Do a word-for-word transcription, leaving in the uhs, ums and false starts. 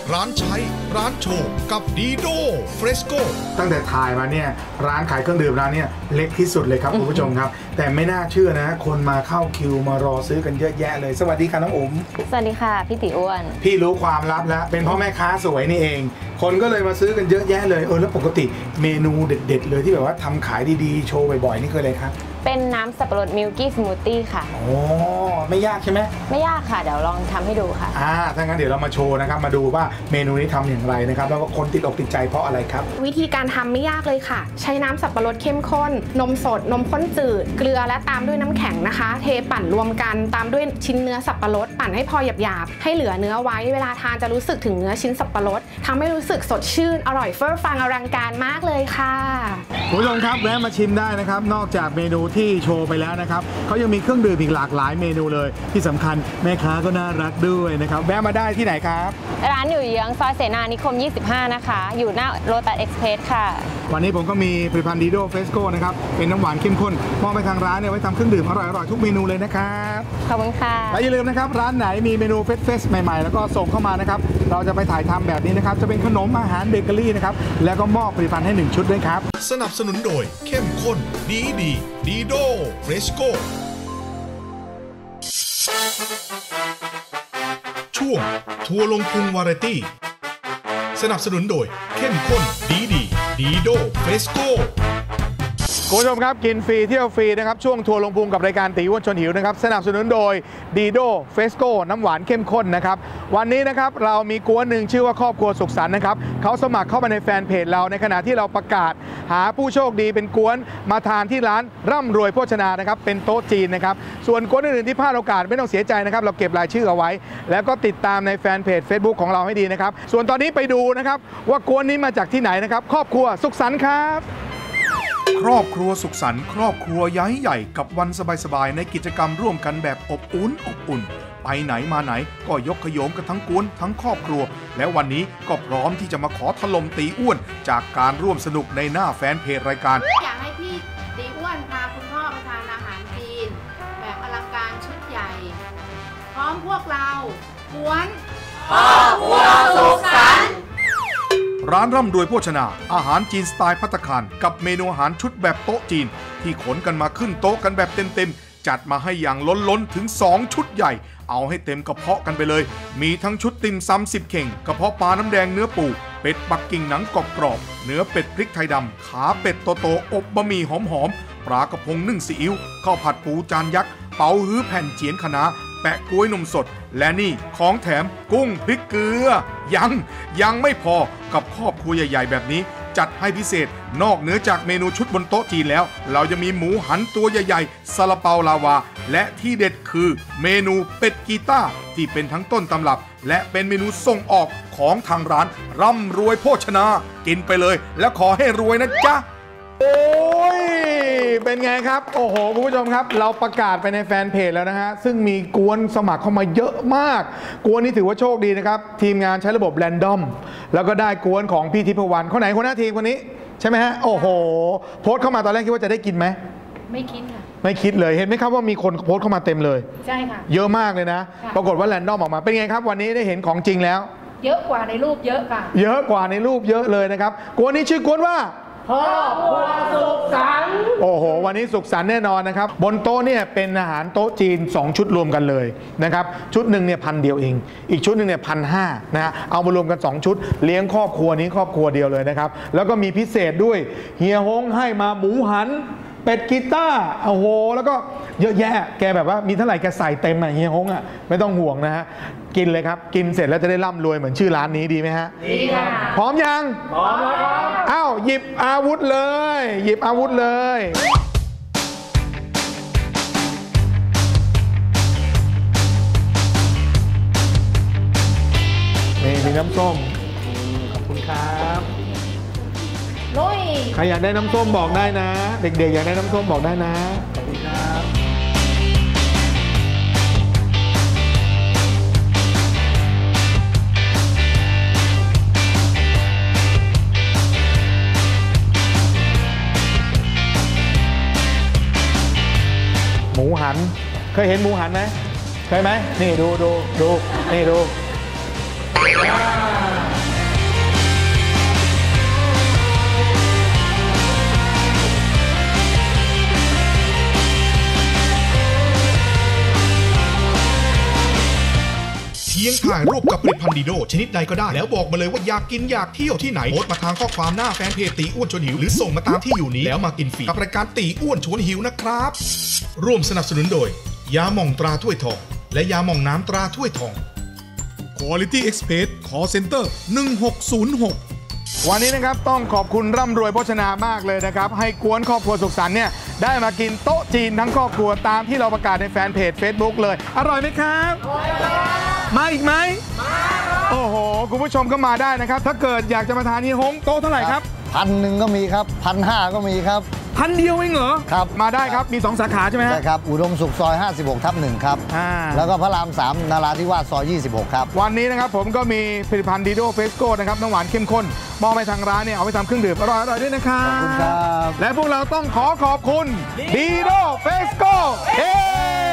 ร้านใช้ร้านโชว์กับดีโดเฟรสโกตั้งแต่ถ่ายมาเนี่ยร้านขายเครื่องดื่มร้านเนี่ยเล็กที่สุดเลยครับคุณผู้ชมครับแต่ไม่น่าเชื่อนะคนมาเข้าคิวมารอซื้อกันเยอะแยะเลยสวัสดีค่ะน้องอุ๋มสวัสดีค่ะพี่ติอ้วนพี่รู้ความลับแล้วเป็นเพราะแม่ค้าสวยนี่เองคนก็เลยมาซื้อกันเยอะแยะเลยเออแล้วปกติเมนูเด็ดๆเลยที่แบบว่าทำขายดีๆโชว์บ่อยๆนี่คืออะไรครับเป็นน้ำสับปะรดมิลกี้สมูทตี้ค่ะโอ้ไม่ยากใช่ไหมไม่ยากค่ะเดี๋ยวลองทำให้ดูค่ะอ่าถ้างั้นเดี๋ยวเรามาโชว์นะครับมาดูว่าเมนูนี้ทำอย่างไรนะครับแล้วก็คนติดอกติดใจเพราะอะไรครับวิธีการทำไม่ยากเลยค่ะใช้น้ำสับปะรดเข้มข้นนมสดนมข้นจืดเกลือและตามด้วยน้ำแข็งนะคะเทปั่นรวมกันตามด้วยชิ้นเนื้อสับปะรดปั่นให้พอหยาบๆให้เหลือเนื้อไว้เวลาทานจะรู้สึกถึงเนื้อชิ้นสับปะรดทำให้รู้สึกสดชื่นอร่อยเฟ้อฟังอลังการมากเลยค่ะคุณผู้ชมครับแวะมาชิมได้นะครับนอกจากเมนูที่โชว์ไปแล้วนะครับเขายังมีเครื่องดื่มอีกหลากหลายเมนูเลยที่สำคัญแม่ค้าก็น่ารักด้วยนะครับแวะมาได้ที่ไหนครับร้านอยู่เยื้องซอยเสนานิคมยี่สิบห้านะคะอยู่หน้าโลตัสเอ็กซ์เพรสค่ะวันนี้ผมก็มีผลิตภัณฑ์ดีโดเฟสโก้นะครับเป็นน้ำหวานเข้มข้นมอบไปทางร้านเนี่ยไว้ทำเครื่องดื่มอร่อยๆทุกเมนูเลยนะครับขอบคุณค่ะและอย่าลืมนะครับร้านไหนมีเมนูเฟสเฟสใหม่ๆแล้วก็ส่งเข้ามานะครับเราจะไปถ่ายทำแบบนี้นะครับจะเป็นขนมอาหารเบเกอรี่นะครับแล้วก็มอบผลิตภัณฑ์ให้หนึ่งชุดด้วยครับสนับสนุนโดยเข้มข้นดีดีดีโดเฟสโก้ช่วงทัวร์ลงพุงวาไรตี้สนับสนุนโดยเข้มข้นดีดีดีโดเฟสโก้คุณผู้ชมครับกินฟรีเที่ยวฟรีนะครับช่วงทัวร์ลงพุงกับรายการตีอ้วนชวนหิวนะครับสนับสนุนโดยดีโดเฟสโก้น้ำหวานเข้มข้นนะครับวันนี้นะครับเรามีกวนหนึ่งชื่อว่าครอบครัวสุขสันต์นะครับเขาสมัครเข้ามาในแฟนเพจเราในขณะที่เราประกาศหาผู้โชคดีเป็นกวนมาทานที่ร้านร่ำรวยโภชนานะครับเป็นโต๊ะจีนนะครับส่วนกวนอื่นๆที่พลาดโอกาสไม่ต้องเสียใจนะครับเราเก็บรายชื่อเอาไว้แล้วก็ติดตามในแฟนเพจ Facebook ของเราให้ดีนะครับส่วนตอนนี้ไปดูนะครับว่ากวนนี้มาจากที่ไหนนะครับครอบครัวสุขสันต์ครับครอบครัวสุขสันต์ครอบครัวย้ายใหญ่กับวันสบายๆในกิจกรรมร่วมกันแบบอบอุ่นอบอุ่นไปไหนมาไหนก็ยกขโยงกันทั้งกวนทั้งครอบครัวและวันนี้ก็พร้อมที่จะมาขอถล่มตีอ้วนจากการร่วมสนุกในหน้าแฟนเพจรายการอยากให้พี่ตีอ้วนพาคุณพ่อไปทานอาหารจีนแบบอลังการชุดใหญ่พร้อมพวกเรากวนครอบครัวสุขสันต์ร้านร่ำรวยโภชนาอาหารจีนสไตล์ภัตตาคารกับเมนูอาหารชุดแบบโต๊ะจีนที่ขนกันมาขึ้นโต๊ะกันแบบเต็มๆจัดมาให้อย่างล้นๆถึงสองชุดใหญ่เอาให้เต็มกระเพาะกันไปเลยมีทั้งชุดติ่มซำสิบเข่งกระเพาะปลาน้ำแดงเนื้อปูเป็ดปักกิ่งหนังกรอบๆเนื้อเป็ดพริกไทยดำขาเป็ดโตๆอบบะหมี่หอมๆปลากระพงนึ่งซีอิ๊วข้าวผัดปูจานยักษ์เป๋าฮื้อแผ่นเจียนคะน้าแปะกล้วยนมสดและนี่ของแถมกุ้งพริกเกลือยังยังไม่พอกับครอบครัวใหญ่ๆแบบนี้จัดให้พิเศษนอกเหนือจากเมนูชุดบนโต๊ะจีนแล้วเราจะมีหมูหันตัวใหญ่ๆซาลาเปาลาวาและที่เด็ดคือเมนูเป็ดกีต้าที่เป็นทั้งต้นตำรับและเป็นเมนูส่งออกของทางร้านร่ำรวยโภชนากินไปเลยแล้วขอให้รวยนะจ๊ะโอ้ยเป็นไงครับโอ้โหคุณผู้ชมครับเราประกาศไปในแฟนเพจแล้วนะฮะซึ่งมีกวนสมัครเข้ามาเยอะมากกวนนี้ถือว่าโชคดีนะครับทีมงานใช้ระบบแรนดอมแล้วก็ได้กวนของพี่ทิพวรรณคนไหนคนหน้าทีมคนนี้ใช่ไหมฮะโอ้โหโพสต์เข้ามาตอนแรกคิดว่าจะได้กินไหมไม่คิดค่ะไม่คิดเลยเห็นไหมครับว่ามีคนโพสต์เข้ามาเต็มเลยใช่ค่ะเยอะมากเลยนะปรากฏว่าแรนดอมออกมาเป็นไงครับวันนี้ได้เห็นของจริงแล้วเยอะกว่าในรูปเยอะค่ะเยอะกว่าในรูปเยอะเลยนะครับกวนนี้ชื่อกวนว่าครอบครัวสุขสันต์โอ้โหวันนี้สุขสันต์แน่นอนนะครับบนโต๊ะเนี่ยเป็นอาหารโต๊ะจีนสองชุดรวมกันเลยนะครับชุดหนึ่งเนี่ยพันเดียวเองอีกชุดหนึ่งเนี่ยพันห้านะฮะเอามารวมกันสองชุดเลี้ยงครอบครัวนี้ครอบครัวเดียวเลยนะครับแล้วก็มีพิเศษด้วยเฮียฮงให้มาหมูหันเป็ดกีต้าโอ้โหแล้วก็เยอะแยะแกแบบว่ามีเท่าไหร่แกใส่เต็มอ่ะเฮียฮงอ่ะไม่ต้องห่วงนะฮะกินเลยครับกินเสร็จแล้วจะได้ร่ำรวยเหมือนชื่อร้านนี้ดีไหมฮะดีค่ะพร้อมยังพร้อมแล้วครับอ้าวหยิบอาวุธเลยหยิบอาวุธเลยนี่มีน้ำส้มขอบคุณครับลุยใครอยากได้น้ำส้มบอกได้นะเด็กๆอยากได้น้ำส้มบอกได้นะขอบคุณครับหมูหันเคยเห็นหมูหันไหมเคยไหมนี่ดูดูดูนี่ดูเพียงถ่ายรูปกับผลิตภัณฑ์ดีโดชนิดใดก็ได้แล้วบอกมาเลยว่าอยากกินอยากเที่ยวที่ไหนโพสต์มาทางข้อความหน้าแฟนเพจตีอ้วนชวนหิวหรือส่งมาตามที่อยู่นี้แล้วมากินฟรีกับรายการตีอ้วนชวนหิวนะครับร่วมสนับสนุนโดยยาหม่องตราถ้วยทองและยาหม่องน้ำตราถ้วยทอง Quality Express Call Center หนึ่งหกศูนย์หกวันนี้นะครับต้องขอบคุณร่ำรวยโภชนามากเลยนะครับให้กวนครอบครัวสุขสันต์เนี่ยได้มากินโต๊ะจีนทั้งครอบครัวตามที่เราประกาศในแฟนเพจ Facebook เลยอร่อยไหมครับมาอีกไหมมาโอ้โหคุณผู้ชมก็มาได้นะครับถ้าเกิดอยากจะมาทานที่ฮงโต๊ะเท่าไหร่ครับพันหนึ่งก็มีครับพันห้าก็มีครับพันเดียวเองเหรอครับมาได้ครับมีสองสาขาใช่ไหมฮะใช่ครับอุดมสุขซอยห้าสิบหกทับหนึ่งครับแล้วก็พระรามสามนาราธิวาสซอยยี่สิบหกครับวันนี้นะครับผมก็มีผลิตภัณฑ์ดีโดเฟสโก้นะครับน้ำหวานเข้มข้นมอบให้ทางร้านเนี่ยเอาไปทำเครื่องดื่มอร่อยๆด้วยนะครับขอบคุณครับและพวกเราต้องขอขอบคุณดีโดเฟสโก้เฮ้